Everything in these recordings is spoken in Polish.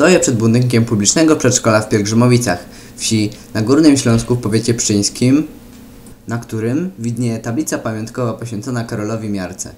Stoję przed budynkiem publicznego przedszkola w Pielgrzymowicach, wsi na Górnym Śląsku w powiecie pszczyńskim, na którym widnieje tablica pamiątkowa poświęcona Karolowi Miarce.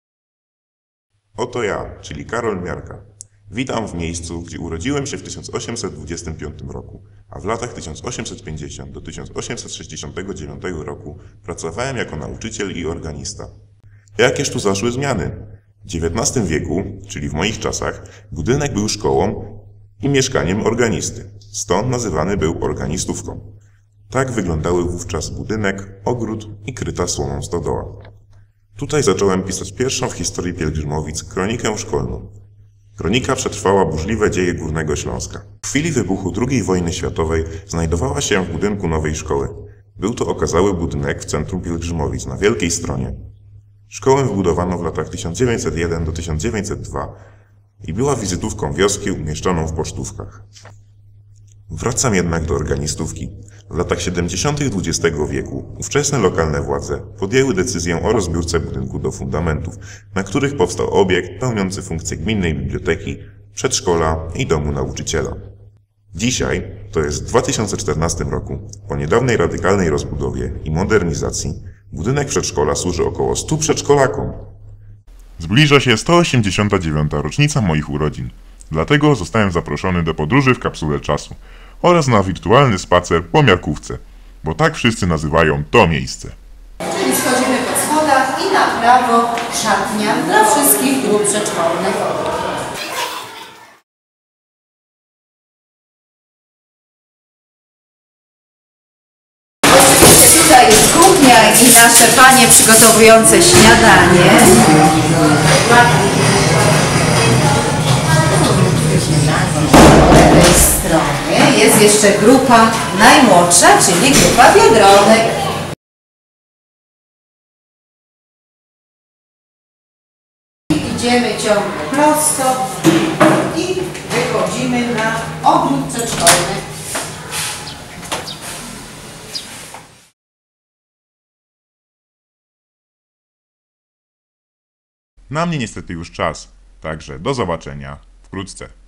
Oto ja, czyli Karol Miarka. Witam w miejscu, gdzie urodziłem się w 1825 roku, a w latach 1850 do 1869 roku pracowałem jako nauczyciel i organista. Jakież tu zaszły zmiany? W XIX wieku, czyli w moich czasach, budynek był szkołą i mieszkaniem organisty, stąd nazywany był organistówką. Tak wyglądały wówczas budynek, ogród i kryta słomą stodoła. Tutaj zacząłem pisać pierwszą w historii Pielgrzymowic kronikę szkolną. Kronika przetrwała burzliwe dzieje Górnego Śląska. W chwili wybuchu II wojny światowej znajdowała się w budynku nowej szkoły. Był to okazały budynek w centrum Pielgrzymowic na Wielkiej Stronie. Szkołę wybudowano w latach 1901 do 1902 i była wizytówką wioski umieszczoną w pocztówkach. Wracam jednak do organistówki. W latach 70. XX wieku ówczesne lokalne władze podjęły decyzję o rozbiórce budynku do fundamentów, na których powstał obiekt pełniący funkcję gminnej biblioteki, przedszkola i domu nauczyciela. Dzisiaj, to jest w 2014 roku, po niedawnej radykalnej rozbudowie i modernizacji, budynek przedszkola służy około 100 przedszkolakom. Zbliża się 189. rocznica moich urodzin, dlatego zostałem zaproszony do podróży w kapsule czasu oraz na wirtualny spacer po Miarkówce, bo tak wszyscy nazywają to miejsce. Czyli schodzimy po schodach i na prawo szatnia dla wszystkich grup przedszkolnych. Tutaj jest kuchnia i nasze panie przygotowujące śniadanie. Po lewej stronie jest jeszcze grupa najmłodsza, czyli grupa Biedronek. Idziemy ciągle prosto i wychodzimy na ogród przedszkolny. Na mnie niestety już czas, także do zobaczenia wkrótce.